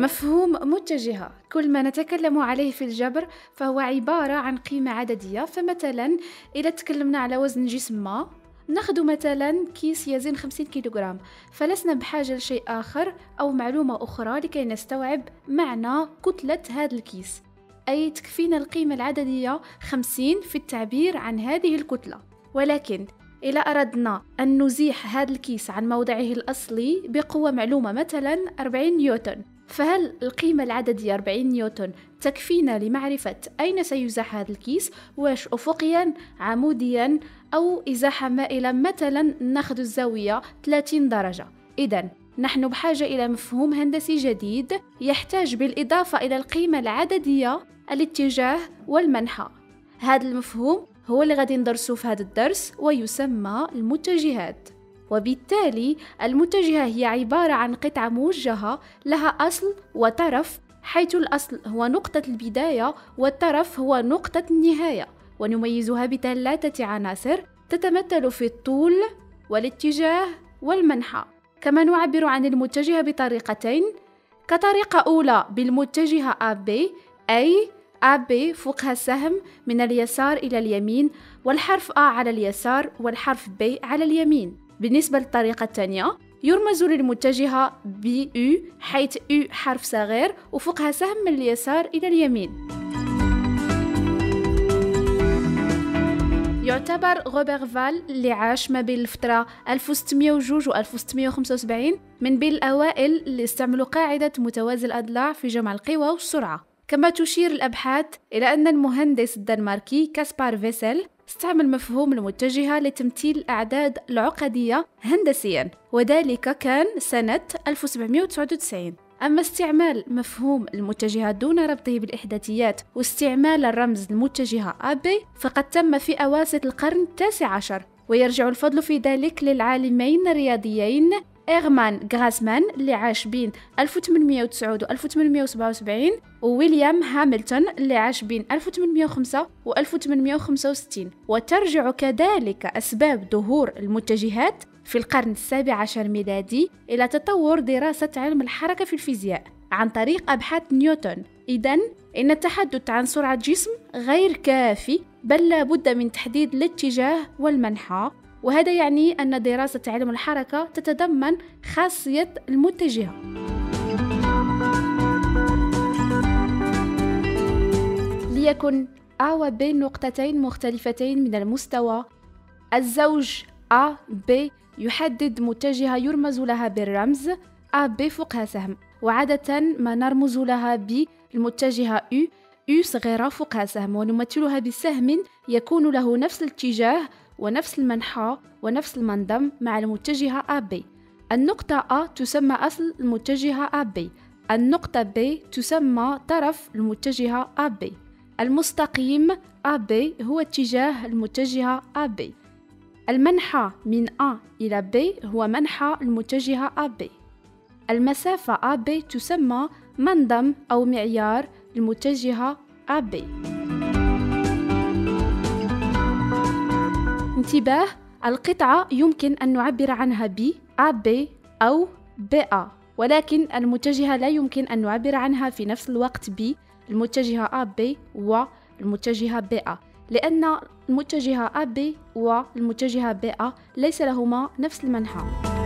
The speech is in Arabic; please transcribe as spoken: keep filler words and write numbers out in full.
مفهوم متجهة كل ما نتكلم عليه في الجبر فهو عبارة عن قيمة عددية. فمثلا إذا تكلمنا على وزن جسم ما، ناخذ مثلا كيس يزن خمسين كيلوغرام، فلسنا بحاجة لشيء آخر أو معلومة أخرى لكي نستوعب معنى كتلة هذا الكيس، أي تكفينا القيمة العددية خمسين في التعبير عن هذه الكتلة. ولكن إذا أردنا أن نزيح هذا الكيس عن موضعه الأصلي بقوة معلومة مثلا أربعين نيوتن، فهل القيمة العددية أربعين نيوتن تكفينا لمعرفة أين سيزاح هذا الكيس؟ واش أفقيا، عموديا، أو إزاحة مائلة مثلا ناخذ الزاوية ثلاثين درجة؟ إذن نحن بحاجة إلى مفهوم هندسي جديد يحتاج بالإضافة إلى القيمة العددية الاتجاه والمنحى. هذا المفهوم هو اللي غادي ندرسه في هذا الدرس ويسمى المتجهات. وبالتالي المتجهة هي عبارة عن قطعة موجهة لها أصل وطرف، حيث الأصل هو نقطة البداية والطرف هو نقطة النهاية، ونميزها بثلاثة عناصر تتمثل في الطول والاتجاه والمنحى. كما نعبر عن المتجهة بطريقتين، كطريقة أولى بالمتجهة إيه بي، أي إيه بي فوقها سهم من اليسار إلى اليمين، والحرف A على اليسار والحرف B على اليمين. بالنسبة للطريقة الثانية يرمز للمتجهة ب U، حيث U حرف صغير وفوقها سهم من اليسار إلى اليمين. يعتبر غوبر فال اللي عاش ما بين الفترة ألف وستمائة واثنين و ألف وستمائة وخمسة وسبعين من بين الأوائل اللي استعملوا قاعدة متوازي الأضلاع في جمع القوى والسرعة. كما تشير الأبحاث إلى أن المهندس الدنماركي كاسبار فيسل استعمل مفهوم المتجهة لتمثيل الأعداد العقدية هندسياً، وذلك كان سنة ألف وسبعمائة وتسعة وتسعين. أما استعمال مفهوم المتجهة دون ربطه بالإحداثيات واستعمال الرمز المتجهة إيه بي فقد تم في أواسط القرن التاسع عشر، ويرجع الفضل في ذلك للعالمين الرياضيين إيرمان غراسمان اللي عاش بين ألف وثمانمائة وتسعة و ألف وثمانمائة وسبعة وسبعين، وويليام هاملتون اللي عاش بين ألف وثمانمائة وخمسة و ألف وثمانمائة وخمسة وستين. وترجع كذلك أسباب ظهور المتجهات في القرن السابع عشر ميلادي إلى تطور دراسة علم الحركة في الفيزياء عن طريق أبحاث نيوتن. إذن إن التحدث عن سرعة جسم غير كافي، بل لا بد من تحديد الاتجاه والمنحى، وهذا يعني أن دراسة علم الحركة تتضمن خاصية المتجهة. ليكن A و B نقطتين مختلفتين من المستوى، الزوج A B يحدد متجهة يرمز لها بالرمز إيه بي فوقها سهم، وعادة ما نرمز لها بالمتجهة U U صغيرة فوقها سهم، ونمثلها بسهم يكون له نفس الاتجاه ونفس المنحى ونفس المنضم مع المتجهة إيه بي. النقطة A تسمى أصل المتجهة إيه بي، النقطة B تسمى طرف المتجهة إيه بي. المستقيم إيه بي هو اتجاه المتجهة إيه بي. المنحى من A إلى B هو منحى المتجهة إيه بي. المسافة إيه بي تسمى منضم أو معيار المتجهة إيه بي. انتباه، القطعة يمكن أن نعبر عنها ب إيه بي أو بي إيه، ولكن المتجهة لا يمكن أن نعبر عنها في نفس الوقت بالمتجهة إيه بي والمتجهة بي إيه، لأن المتجهة إيه بي والمتجهة بي إيه ليس لهما نفس المنحى.